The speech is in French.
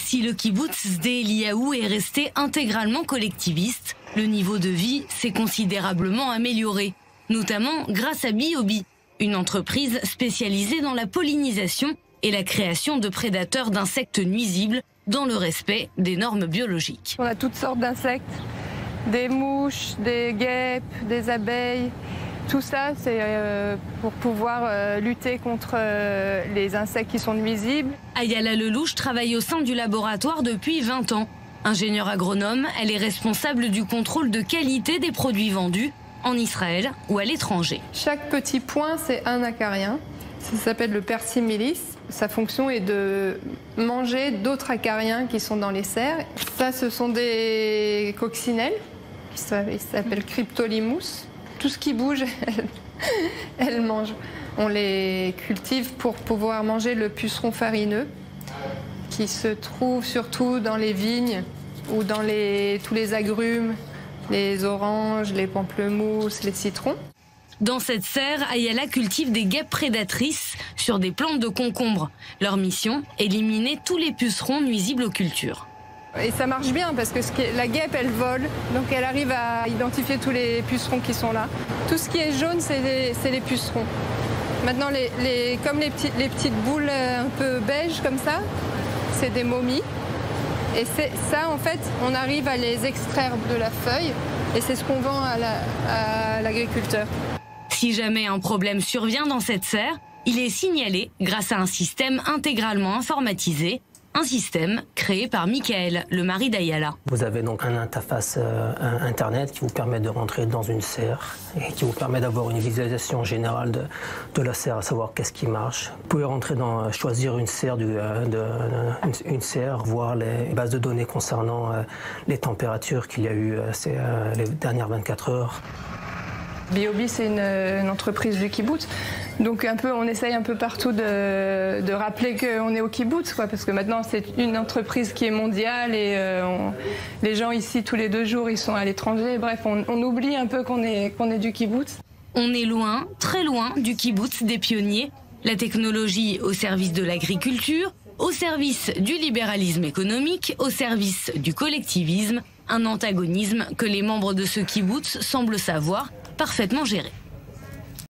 Si le kibboutz Sde Eliaou est resté intégralement collectiviste, le niveau de vie s'est considérablement amélioré, notamment grâce à Biobi, une entreprise spécialisée dans la pollinisation et la création de prédateurs d'insectes nuisibles dans le respect des normes biologiques. On a toutes sortes d'insectes, des mouches, des guêpes, des abeilles. Tout ça, c'est pour pouvoir lutter contre les insectes qui sont nuisibles. Ayala Lelouch travaille au sein du laboratoire depuis 20 ans. Ingénieure agronome, elle est responsable du contrôle de qualité des produits vendus en Israël ou à l'étranger. Chaque petit point, c'est un acarien. Ça s'appelle le persimilis. Sa fonction est de manger d'autres acariens qui sont dans les serres. Ça, ce sont des coccinelles qui s'appellent Cryptolymus. Tout ce qui bouge, elles mangent. On les cultive pour pouvoir manger le puceron farineux qui se trouve surtout dans les vignes ou dans tous les agrumes, les oranges, les pamplemousses, les citrons. Dans cette serre, Ayala cultive des guêpes prédatrices sur des plantes de concombre. Leur mission, éliminer tous les pucerons nuisibles aux cultures. Et ça marche bien parce que la guêpe, elle vole, donc elle arrive à identifier tous les pucerons qui sont là. Tout ce qui est jaune, c'est les pucerons. Maintenant, comme les petites boules un peu beige comme ça, c'est des momies. Et ça, en fait, on arrive à les extraire de la feuille et c'est ce qu'on vend à l'agriculteur. Si jamais un problème survient dans cette serre, il est signalé grâce à un système intégralement informatisé. Un système créé par Michael, le mari d'Ayala. Vous avez donc un interface Internet qui vous permet de rentrer dans une serre et qui vous permet d'avoir une visualisation générale de la serre, à savoir qu'est-ce qui marche. Vous pouvez rentrer choisir une serre, une serre, voir les bases de données concernant les températures qu'il y a eu les dernières 24 heures. Biobi, c'est une entreprise du kibboutz. Donc on essaye un peu partout de rappeler qu'on est au kibboutz, parce que maintenant c'est une entreprise qui est mondiale et les gens ici tous les 2 jours ils sont à l'étranger. Bref, on oublie un peu qu'on est du kibboutz. On est loin, très loin du kibboutz des pionniers. La technologie au service de l'agriculture, au service du libéralisme économique, au service du collectivisme, un antagonisme que les membres de ce kibboutz semblent savoir parfaitement gérer.